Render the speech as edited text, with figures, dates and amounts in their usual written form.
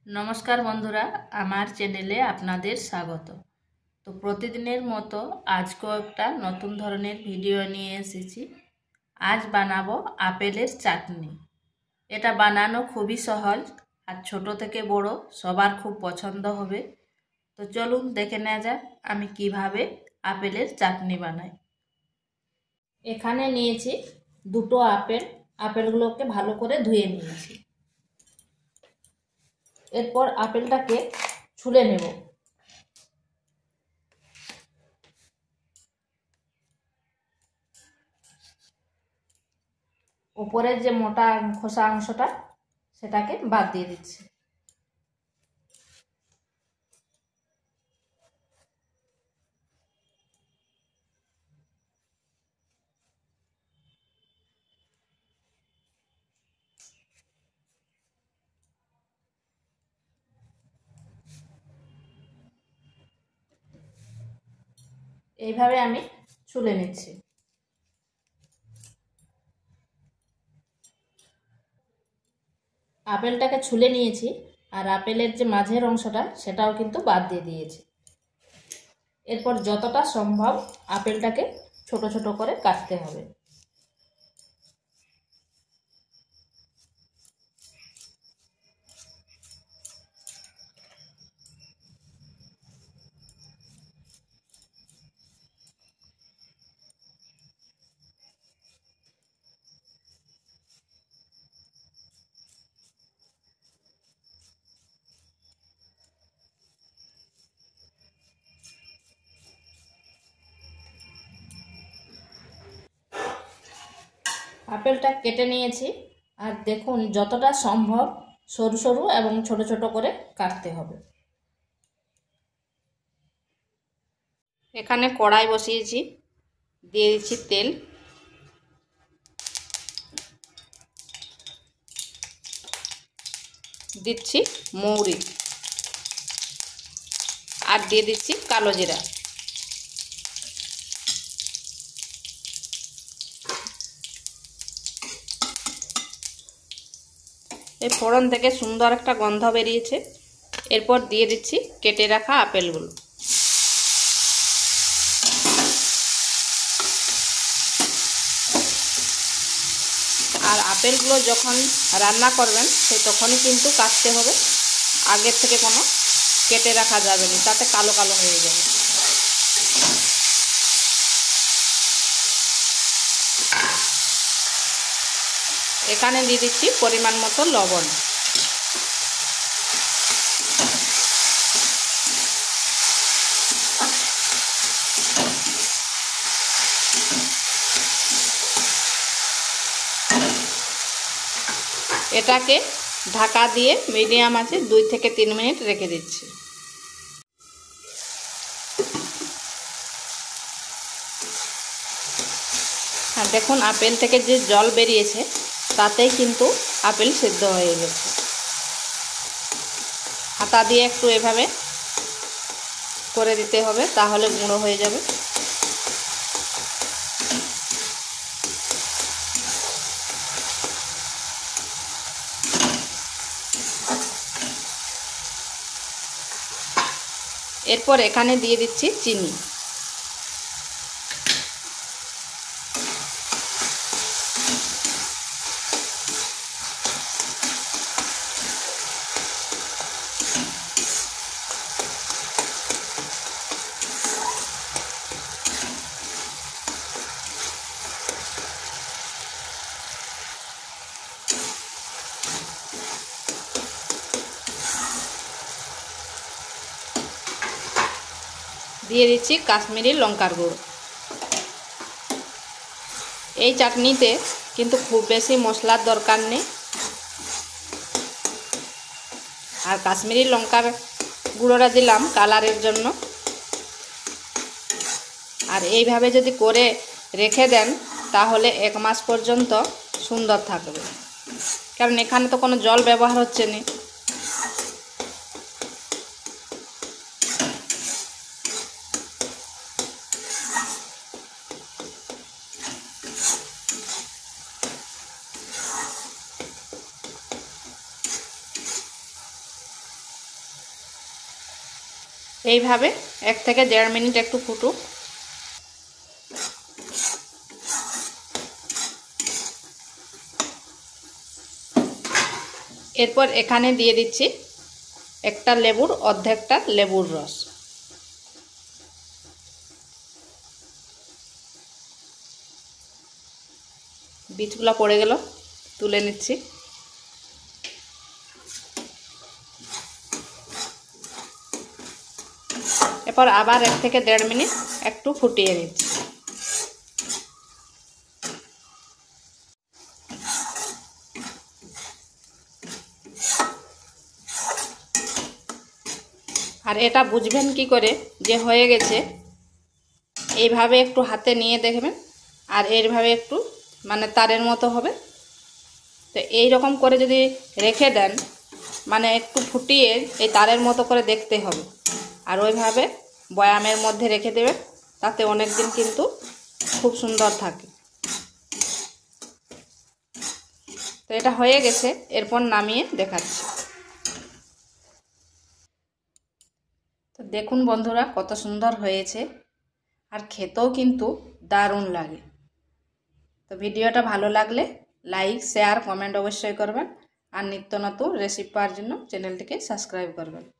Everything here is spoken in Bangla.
নমস্কার বন্ধুরা, আমার চ্যানেলে আপনাদের স্বাগত। তো প্রতিদিনের মতো আজকেও একটা নতুন ধরনের ভিডিও নিয়ে এসেছি। আজ বানাবো আপেলের চাটনি। এটা বানানো খুবই সহজ আর ছোট থেকে বড় সবার খুব পছন্দ হবে। তো চলুন দেখে নেওয়া যাক আমি কিভাবে আপেলের চাটনি বানাই। এখানে নিয়েছি দুটো আপেল। আপেলগুলোকে ভালো করে ধুয়ে নিয়েছি। এরপর আপেলটাকে ছুলে নেব। উপরের যে মোটা খোসা অংশটা সেটাকে বাদ দিয়ে দিচ্ছি। এইভাবে আমি ছুলে নিচ্ছি। আপেলটাকে ছুলে নিয়েছি আর আপেলের যে মাঝের অংশটা সেটাও কিন্তু বাদ দিয়ে দিয়েছি। এরপর যতটা সম্ভব আপেলটাকে ছোট ছোট করে কাটতে হবে। আপেলটা কেটে নিয়েছি আর দেখুন যতটা সম্ভব সরু সরু এবং ছোট ছোট করে কাটতে হবে। এখানে কড়াই বসিয়েছি, দিয়ে দিচ্ছি তেল। দিচ্ছি মৌরি আর দিয়ে দিচ্ছি কালো জিরা। এই ফোড়ন থেকে সুন্দর একটা গন্ধ বেরিয়েছে। এরপর দিয়ে দিচ্ছি কেটে রাখা আপেলগুলো। আর আপেলগুলো যখন রান্না করবেন তখনই কিন্তু কাটতে হবে, আগের থেকে কোনো কেটে রাখা যাবে না, তাতে কালো কালো হয়ে যাবে। এখানে দিয়ে দিচ্ছি পরিমাণ মতো লবণ। এটাকে ঢাকা দিয়ে মিডিয়াম আঁচে 2 থেকে 3 মিনিট রেখে দিচ্ছি। আর দেখুন আপেল থেকে যে জল বেরিয়েছে তাতেই কিন্তু আপেল সিদ্ধ হয়ে গেছে। হাতা দিয়ে একটু এভাবে করে দিতে হবে, তাহলে গুঁড়ো হয়ে যাবে। এরপর এখানে দিয়ে দিচ্ছি চিনি। দিয়ে দিচ্ছি কাশ্মীরি লঙ্কার গুঁড়ো। এই চাটনিতে কিন্তু খুব বেশি মশলার দরকার নেই। আর কাশ্মীরি লঙ্কার গুঁড়োটা দিলাম কালারের জন্য। আর এইভাবে যদি করে রেখে দেন তাহলে 1 মাস পর্যন্ত সুন্দর থাকবে, কারণ এখানে তো কোনো জল ব্যবহার হচ্ছে না। এইভাবে 1 থেকে 1.5 মিনিট একটু ফুটুক। এরপর এখানে দিয়ে দিচ্ছি একটা লেবুর অর্ধেকটা লেবুর রস। বীজগুলো পড়ে গেল, তুলে নিচ্ছি। এরপর আবার 1 থেকে 1.5 মিনিট একটু ফুটিয়ে নিচ্ছি। আর এটা বুঝবেন কি করে যে হয়ে গেছে, এইভাবে একটু হাতে নিয়ে দেখবেন, আর এইভাবে একটু মানে তারের মতো হবে। তো এই রকম করে যদি রেখে দেন, মানে একটু ফুটিয়ে এই তারের মতো করে দেখতে হবে, আর ওইভাবে বয়ামের মধ্যে রেখে দেবেন, তাতে অনেক দিন কিন্তু খুব সুন্দর থাকে। তো এটা হয়ে গেছে, এরপর নামিয়ে দেখাচ্ছি। তো দেখুন বন্ধুরা কত সুন্দর হয়েছে, আর খেতেও কিন্তু দারুণ লাগে। তো ভিডিওটা ভালো লাগলে লাইক, শেয়ার, কমেন্ট অবশ্যই করবেন, আর নিত্য নতুন রেসিপি পাওয়ার জন্য চ্যানেলটিকে সাবস্ক্রাইব করবেন।